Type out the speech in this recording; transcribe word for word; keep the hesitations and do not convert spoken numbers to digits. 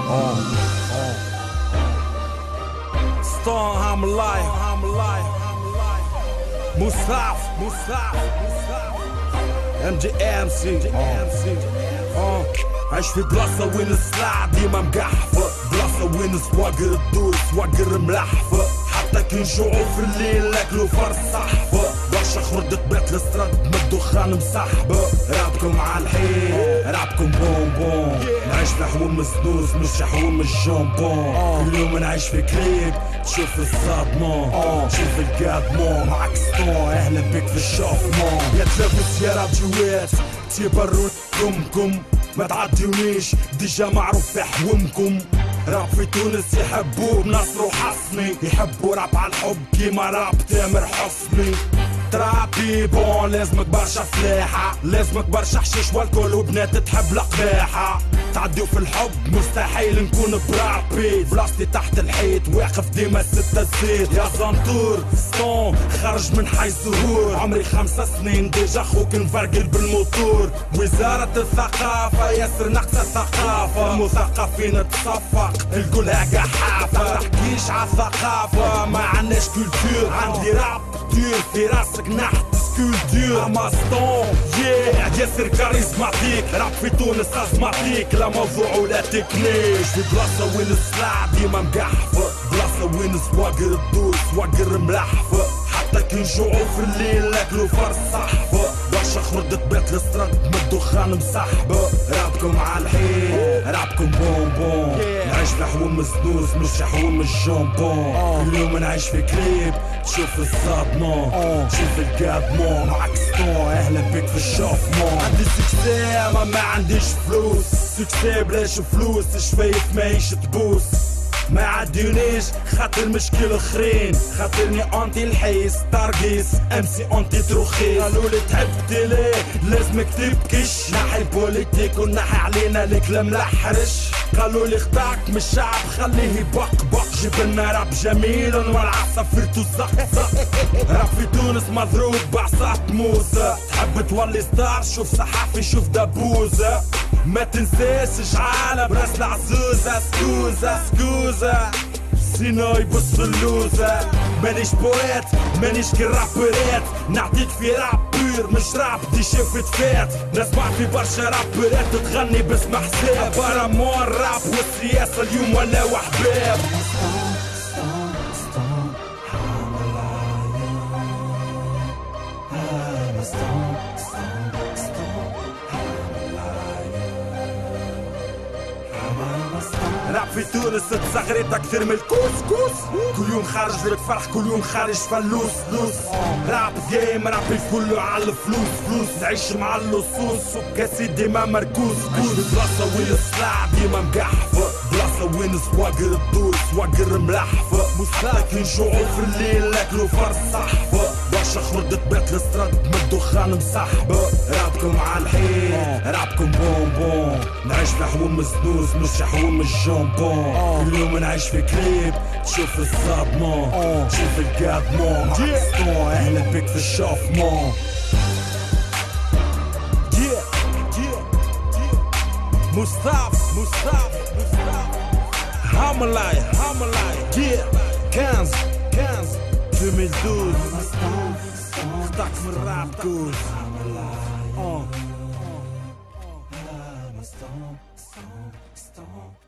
Oh, oh. Stone, I'm alive, I'm alive. Mustaf, Mustaf, ام جي ام سي. اه عايش في بلاصة وين السلعة ديما مقحفة، بلاصة وين سواقر الدور سواقر ملحفة، حتى كي نجوعو في الليل ناكلو فرس صحفة، برشا خردة بيت الستراد من الدخان مسحبة، رابكم عالحين رابكم بون بون، نعيش في حوم السنوس مش حوم الجامبون، كل يوم نعيش في كليب تشوف الصدمة، تشوف القادمون معاك ستون اهلا بك في الشافمون، يا تلابس يا راب جوات تيبرو يومكم ما تعديونيش ديجا معروف في حومكم، راب في تونس يحبوه بنصر وحصني، يحبوا راب على الحب كيما راب تامر حسني، ترابي بون لازمك برشا فلاحة، لازمك برشا حشيش والكل وبنات تحب القباحة، تعديو في الحب مستحيل نكون برابي، بلاصتي تحت الحيط واقف ديما ستة زيت، يا زنطور ستون خرج من حي الزهور، عمري خمسة سنين ديجا خوك نفرقل بالموتور، وزارة الثقافة ياسر ناقصة ثقافة، مثقفين تصفق الكلها قحافة، ما تحكيش عالثقافة ما عندناش كولتور، عندي راب كتير في راسك نحت سكولتور، اما ستون ياه ياسر كاريزماتيك، راب في تونس ازماتيك لا موضوع ولا تكنيك، في بلاصة وين السلعة ديما مقحفة، بلاصة وين سواقر الدور سواقر ملحفة، حتى كي نجوعو في الليل ناكلو فرس صحفة، برشا خردة بيت الستراد من الدخان مسحبة، رابكم عالحين رابكم بون بون، نعيش في حوم السنوس مش حوم الجامبون، كل يوم نعيش في كليب تشوف الصدمة، تشوف القادمون معاك ستون اهلا بك في الشافمون، عندي سكسي ما ما عنديش فلوس، سكسي بلاش فلوس شفايف ماهيش تبوس، ما عديونيش خاطر مشكل اخرين، خاطرني انتي الحيس تارقيس امسي انتي تروخيس، قالولي تحب تيلي لازمك تبكش، ناحي بوليتيك وناحي علينا الكلام لحرش، قالولي اختارك من الشعب خليه يبقبق، جبنا راب جميل والعصافير تزقزق، راب في تونس مضروب بعصا موسى، تحب تولي ستار شوف صحافي شوف دبوزة، ما تنساش شعالة براس العزوزة، سكوزة سكوزة سينو يبص اللوزة، مانيش بويت مانيش كالرابرات، نعطيك في راب بير مش راب دي شفت فات، نسمع في برشا رابرات تغني باسم حساب، برا مون راب والسياسة اليوم ولا وحباب. راب في تونس تزغريت اكثر من الكسكس، كل يوم خارج للفرح كل يوم خارج فلوس لوس، راب جيم راب الكل على الفلوس فلوس، نعيش مع اللصوص وكاسي ديما مركوز كوز، بلاصة وين السلعة ديما مقحفة، بلاصة وين سواقر الدور سواقر ملحفة، حتى كي نجوعو في الليل ناكلو فرس صحفة، برشا خردة بيت الستراد من الدخان مسحبة، رابكم عالحين رابكم بون بون، نعيش في حوم السنوس مش حوم الجامبون، كل يوم نعيش في كليب تشوف الصدمة، تشوف القادمون معاك ستون اهلا بك في الشافمون. مصطفى مصطفى هاملاي هاملاي خمسة خمسة ألفين واثناشر اخترت من الراب كوز اه